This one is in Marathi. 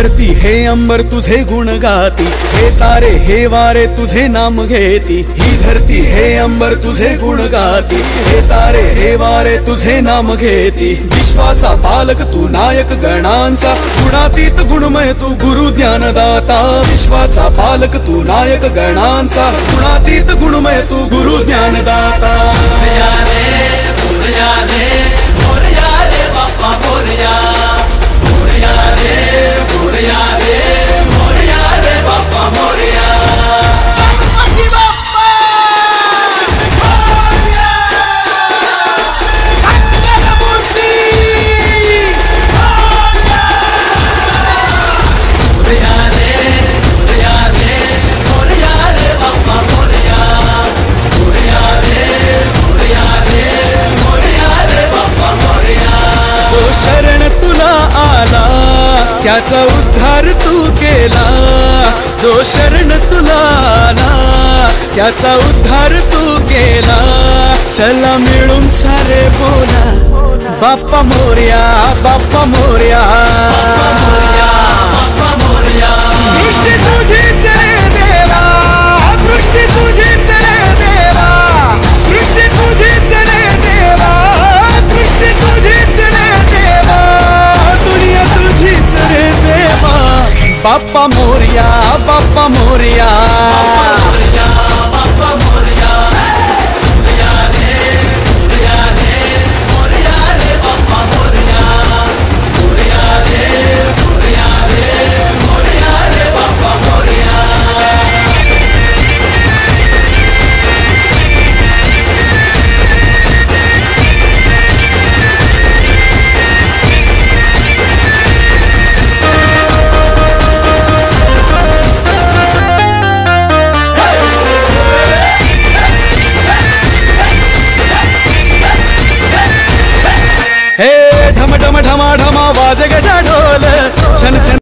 धरती हे अंबर तुझे गुण गाती, हे तारे हे वारे तुझे नाम घेती। ही धरती हे अंबर तुझे गुण गाती, हे तारे हे वारे तुझे नाम घेती। विश्वाचा पालक तू नायक गणांचा, गुणातीत गुणमय तू गुरु ज्ञानदाता। विश्वाचा पालक तू नायक गणांचा, गुणातीत गुणमय तू गुरु ज्ञानदाता। त्याचा उद्धार तू केला, जो शरण तुला आला त्याचा उद्धार तू केला। चला मिळून सारे बोला बाप्पा मोरया, बाप्पा मोरया। सृष्टी तुझीच रे देवा, सृष्टी तुझीच रे देवा, सृष्टी तुझीच रे देवा, सृष्टी तुझीच रे देवा, दुनिया तुझीच रे देवा। बाप्पा मोरया, बाप्पा मोरया।